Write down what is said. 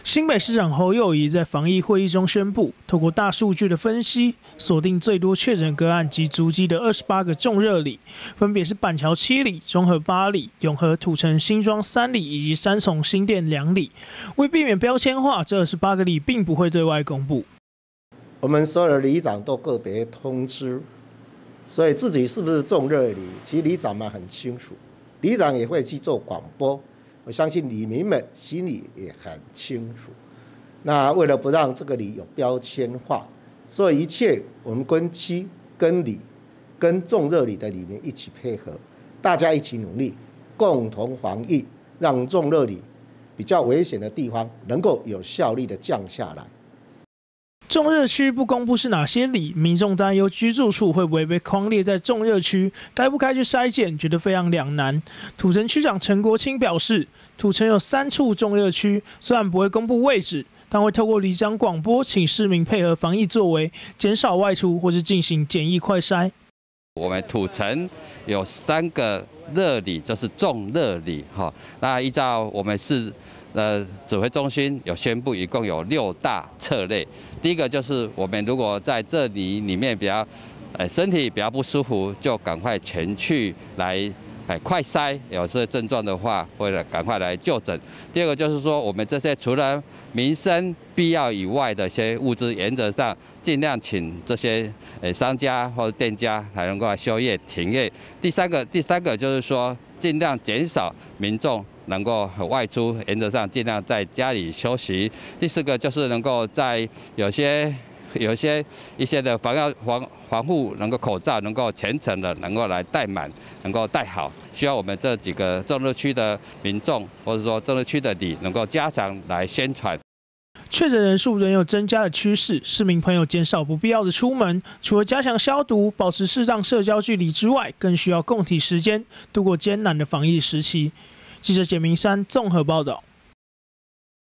新北市长侯友宜在防疫会议中宣布，透过大数据的分析，锁定最多确诊个案及足迹的28个重热里，分别是板桥7里、中和8里、永和土城新庄3里以及三重新店2里。为避免标签化，这28个里并不会对外公布。 我们所有的里长都个别通知，所以自己是不是重热里，其实里长们很清楚，里长也会去做广播。我相信里民们心里也很清楚。那为了不让这个里有标签化，所以一切我们跟区、跟里、跟重热里的里民一起配合，大家一起努力，共同防疫，让重热里比较危险的地方能够有效率的降下来。 重热区不公布是哪些里，民众担忧居住处会不会被匡列在重热区，该不该去筛检，觉得非常两难。土城区长陈国清表示，土城有3处重热区，虽然不会公布位置，但会透过里长广播，请市民配合防疫作为，减少外出或是进行简易快筛。 我们土城有3个热里，就是重热里哈。那依照我们市指挥中心有宣布，一共有6大策略。第一个就是我们如果在这里面比较，身体比较不舒服，就赶快前去来快筛，有这些症状的话，或者赶快来就诊。第二个就是说，我们这些除了民生必要以外的一些物资，原则上尽量请这些商家或者店家才能够来休业停业。第三个就是说，尽量减少民众能够外出，原则上尽量在家里休息。第4个就是能够在有一些的防护能够口罩能够全程的能够来戴满，能够戴好。需要我们这几个重热区的民众，或者说重热区的里，能够加强来宣传。 确诊人数仍有增加的趋势，市民朋友减少不必要的出门，除了加强消毒、保持适当社交距离之外，更需要共体时间，度过艰难的防疫时期。记者简明山综合报道。